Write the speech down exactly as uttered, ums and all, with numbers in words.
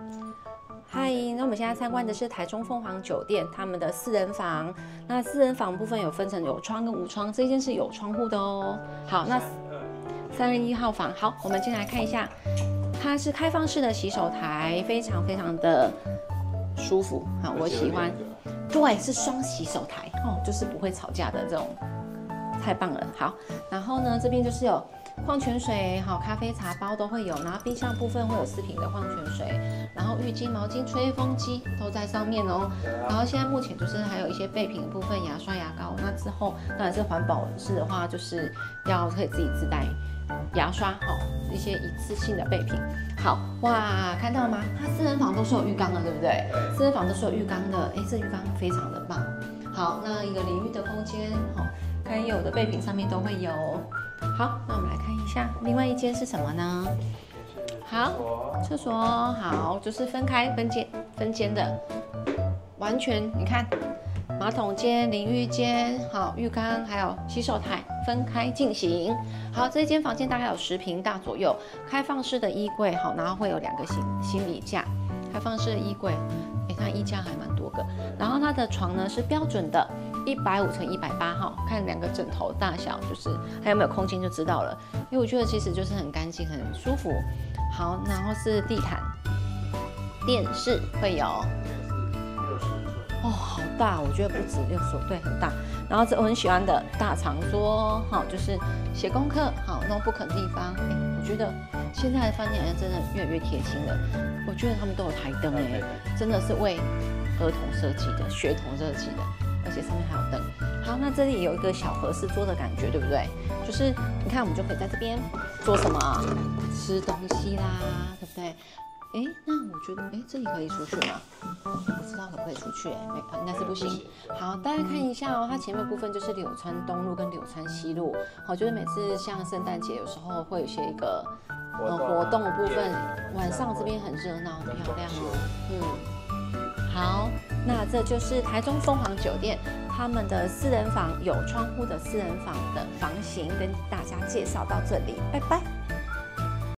嗨，那我们现在参观的是台中凤凰酒店他们的四人房。那四人房部分有分成有窗跟无窗，这间是有窗户的哦。好，那三二一号房，好，我们进来看一下，它是开放式的洗手台，非常非常的舒服，好，我喜欢。对，是双洗手台哦，就是不会吵架的这种，太棒了。好，然后呢，这边就是有矿泉水、好咖啡、茶包都会有，然后冰箱部分会有四瓶的矿泉水，然后浴巾、毛巾、吹风机都在上面哦。然后现在目前就是还有一些备品的部分，牙刷、牙膏。那之后当然是环保式的话，就是要可以自己自带牙刷，好一些一次性的备品。好哇，看到吗？它四人房都是有浴缸的，对不对？四人房都是有浴缸的，哎，这浴缸非常的棒。好，那一个淋浴的空间，好，该有的备品上面都会有。好，那我们来看一下，另外一间是什么呢？好，厕所，好，就是分开分间分间的，完全你看，马桶间、淋浴间，好，浴缸还有洗手台分开进行。好，这间房间大概有十平大左右，开放式的衣柜，好，然后会有两个行行李架，开放式的衣柜，哎，它衣架还蛮多个，然后它的床呢是标准的。一百五乘一百八哈，看两个枕头大小，就是还有没有空间就知道了。因为我觉得其实就是很干净、很舒服。好，然后是地毯，电视会有，哦，好大，我觉得不止六十五，对，很大。然后这我很喜欢的大长桌，好，就是写功课，好，notebook的地方。哎，我觉得现在的饭店好像真的越来越贴心了。我觉得他们都有台灯哎，真的是为儿童设计的、学童设计的。而且上面还有灯。好，那这里有一个小和室桌的感觉，对不对？就是你看，我们就可以在这边做什么？吃东西啦，对不对？哎，那我觉得，哎，这里可以出去吗？不知道可不可以出去？哎，没，应该是不行。好，大家看一下哦，它前面部分就是柳川东路跟柳川西路。好，就是每次像圣诞节，有时候会有些一个呃活动的部分，晚上这边很热闹，很漂亮哦。嗯，好。那这就是台中凤凰酒店他们的四人房有窗户的四人房的房型，跟大家介绍到这里，拜拜。